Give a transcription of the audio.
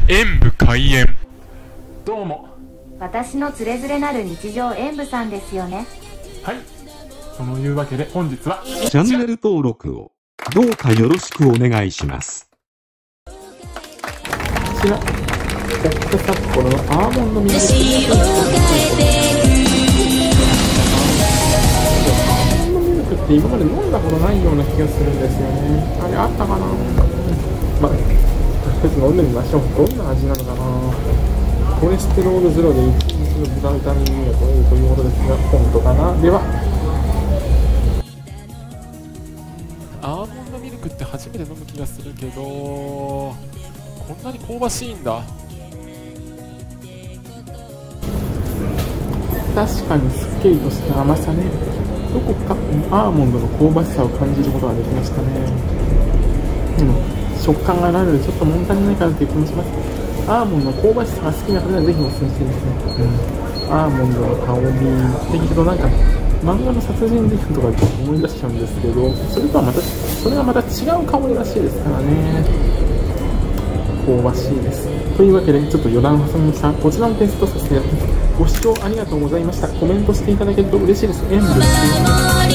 演武開演。 どうも。 私のつれづれなる日常演武さんですよね。 はい。そのいうわけで本日はチャンネル登録をどうかよろしくお願いします。 こちらホット札幌のアーモンドミルクティー。アーモンドミルクって今まで飲んだことないような気がするんですよね。あれあったかな。まあとりあえず飲んでみましょう。どんな味なのかな。コレステロールゼロで1日のビタミンが取れるということですが、本当かな。ではアーモンドミルクって初めて飲む気がするけど、こんなに香ばしいんだ。確かにすっきりとした甘さね。どこかアーモンドの香ばしさを感じることができましたね。食感がないのでちょっと物足りないかなという気もします。アーモンドの香ばしさが好きな方にはぜひおすすめしてですね。アーモンドの香りって聞くとなんか漫画の殺人事件とか思い出しちゃうんですけど、それがまた違う香りらしいですからね。香ばしいです。というわけでちょっと余談を挟みました。こちらのテストさせていただきます。ご視聴ありがとうございました。コメントしていただけると嬉しいです。演武